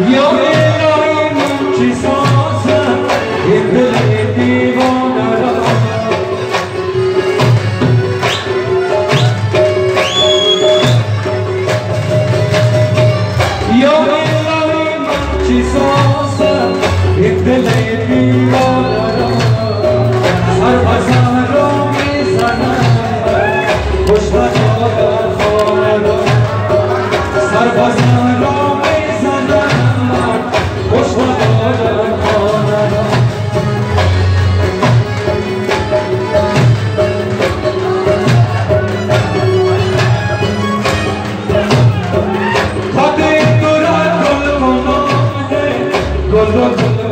یا الهی من چی سازم این دل دیوانه را یا الهی من چی سازم این دل دیوانه را سر بزن را میزنم پشت در خانه را سر بزن را میزنم پشت در خانه را خاطر تو را گل کنم گل